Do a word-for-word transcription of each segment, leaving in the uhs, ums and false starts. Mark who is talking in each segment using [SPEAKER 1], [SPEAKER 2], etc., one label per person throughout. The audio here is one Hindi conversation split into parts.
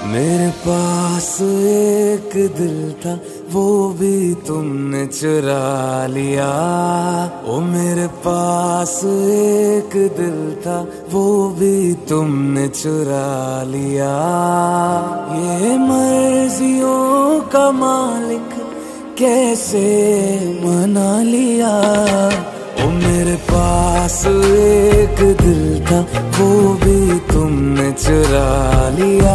[SPEAKER 1] मेरे पास एक दिल था, वो भी तुमने चुरा लिया। ओ मेरे पास एक दिल था, वो भी तुमने चुरा लिया। ये मर्जियों का मालिक कैसे मना लिया। ओ मेरे पास एक दिल था, वो भी तुमने चुरा लिया।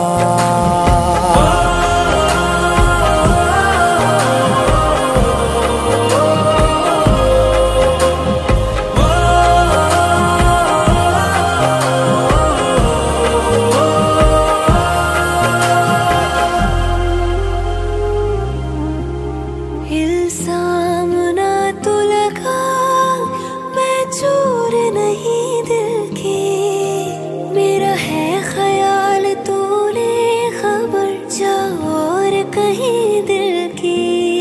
[SPEAKER 2] इल्जाम ना तो लगा, मैं चोर नहीं दिल की। मेरा है ख्याल तूने खबर जा और कहीं दिल की।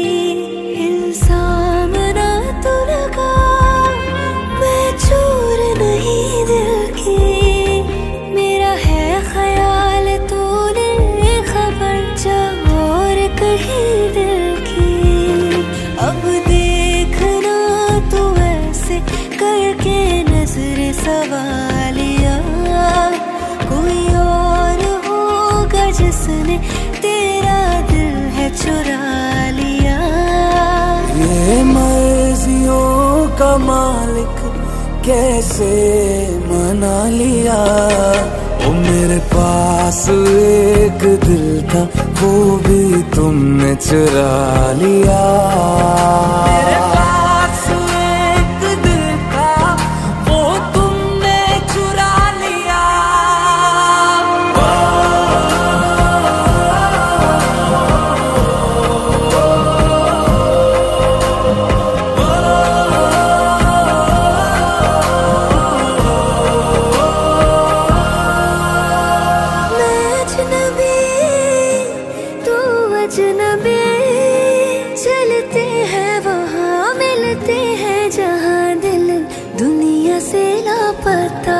[SPEAKER 2] इल्जाम ना तो लगा, मैं चोर नहीं दिल की। मेरा है ख्याल तूने खबर जा और कहीं दिल की। अब देखना तू ऐसे करके नजर सवालिया, कोई और होगा जिसने तेरा दिल है चुरा लिया।
[SPEAKER 1] ये मर्जियों का मालिक कैसे मना लिया। ओ मेरे पास एक दिल था, वो भी तुमने चुरा लिया। मेरे पास एक दिल था, वो तुमने चुरा लिया।
[SPEAKER 2] अजनबी चलते हैं वहाँ मिलते हैं जहाँ दिल दुनिया से लापता।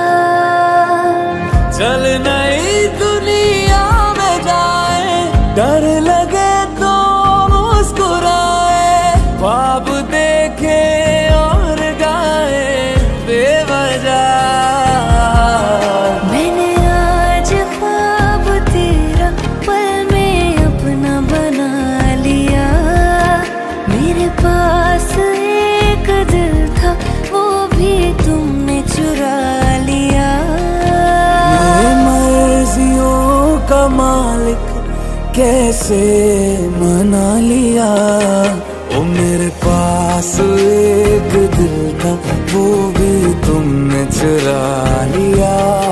[SPEAKER 1] चल नई दुनिया में जाए, डर लगे तो मुस्कुराए। ख्वाब देखे और गाए बेवजह।
[SPEAKER 2] मैंने आज ख्वाब तेरा पल में अपना बना लिया। मेरे पास एक दिल था, वो भी तुमने चुरा लिया।
[SPEAKER 1] ये मर्जियों का मालिक कैसे मना लिया। ओ मेरे पास एक दिल था, वो भी तुमने चुरा लिया।